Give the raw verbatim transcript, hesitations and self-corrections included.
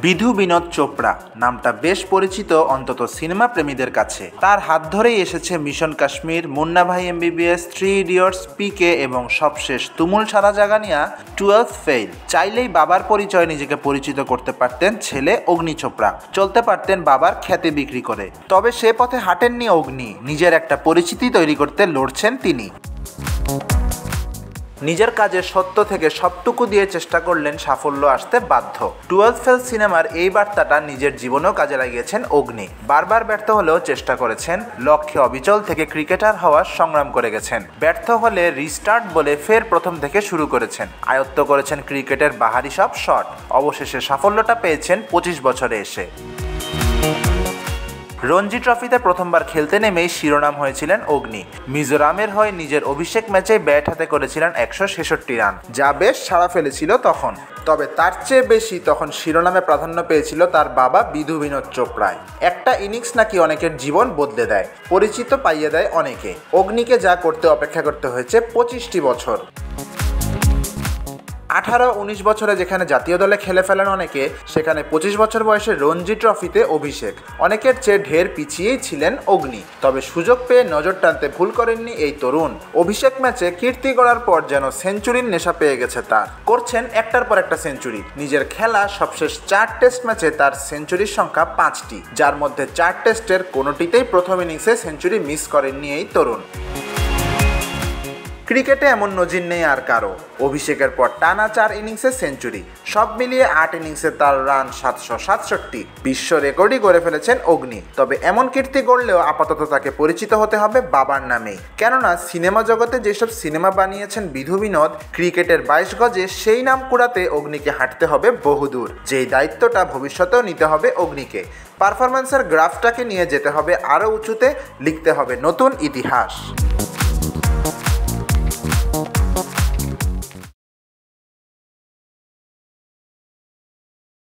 বিধু বিনোদ চোপড়া নামটা বেশ পরিচিত অন্তত সিনেমা প্রেমীদের কাছে। তার হাত ধরেই এসেছে মিশন কাশ্মীর, মুন্না ভাই এমবিবিএস, থ্রি ইডিয়টস, পিকে এবং সবশেষ তুমুল সারা জাগানিয়া টুয়েলভ ফেইল। চাইলেই বাবার পরিচয় নিজেকে পরিচিত করতে পারতেন ছেলে অগ্নি চোপড়া, চলতে পারতেন বাবার খ্যাতি বিক্রি করে। তবে সে পথে হাঁটেননি অগ্নি, নিজের একটা পরিচিতি তৈরি করতে লড়ছেন তিনি। নিজের কাজের সত্য থেকে সবটুকু দিয়ে চেষ্টা করলেন সাফল্য আসতে বাধ্য। টুয়েলভ ফেল সিনেমার এই বার্তাটা নিজের জীবনেও কাজে লাগিয়েছেন অগ্নি। বারবার ব্যর্থ হলেও চেষ্টা করেছেন, লক্ষ্যে অবিচল থেকে ক্রিকেটার হওয়ার সংগ্রাম করে গেছেন। ব্যর্থ হলে রিস্টার্ট বলে ফের প্রথম থেকে শুরু করেছেন। আয়ত্ত করেছেন ক্রিকেটের বাহারি সব শট। অবশেষে সাফল্যটা পেয়েছেন পঁচিশ বছরে এসে। রঞ্জি ট্রফিতে প্রথমবার খেলতে নেমেই শিরোনাম হয়েছিলেন অগ্নি। মিজোরামের হয়ে নিজের অভিষেক ম্যাচে ব্যাট হাতে করেছিলেন একশো ছেষট্টি রান, যা বেশ সাড়া ফেলেছিল তখন। তবে তার চেয়ে বেশি তখন শিরোনামে প্রাধান্য পেয়েছিল তার বাবা বিধু বিনোদ চোপড়ায়। একটা ইনিংস নাকি অনেকের জীবন বদলে দেয়, পরিচিত পাইয়ে দেয় অনেকে। অগ্নিকে যা করতে অপেক্ষা করতে হয়েছে পঁচিশটি বছর। আঠারো উনিশ বছরে যেখানে জাতীয় দলে খেলে ফেলেন অনেকে, সেখানে পঁচিশ বছর বয়সে রঞ্জি ট্রফিতে অভিষেক। অনেকের চেয়ে ঢের পিছিয়েই ছিলেন অগ্নি, তবে সুযোগ পেয়ে নজর টানতে ভুল করেননি এই তরুণ। অভিষেক ম্যাচে কীর্তি গড়ার পর যেন সেঞ্চুরির নেশা পেয়ে গেছে তার। করছেন একটার পর একটা সেঞ্চুরি। নিজের খেলা সবশেষ চার টেস্ট ম্যাচে তার সেঞ্চুরির সংখ্যা পাঁচটি, যার মধ্যে চার টেস্টের কোনোটিতেই প্রথম ইনিংসে সেঞ্চুরি মিস করেননি এই তরুণ। ক্রিকেটে এমন নজির নেই আর কারো। অভিষেকের পর টানা চার ইনিংসে সেঞ্চুরি, সব মিলিয়ে আট ইনিংসে তার রান সাতশো সাতষট্টি। বিশ্ব রেকর্ডই করে ফেলেছেন অগ্নি। তবে এমন কীর্তি গড়লেও আপাতত তাকে পরিচিত হতে হবে বাবার নামেই। কেননা সিনেমা জগতে যেসব সিনেমা বানিয়েছেন বিধু বিনোদ, ক্রিকেটের বাইশ গজে সেই নাম কুড়াতে অগ্নিকে হাঁটতে হবে বহুদূর। যেই দায়িত্বটা ভবিষ্যতেও নিতে হবে অগ্নিকে। পারফরম্যান্সের গ্রাফটাকে নিয়ে যেতে হবে আরও উঁচুতে, লিখতে হবে নতুন ইতিহাস।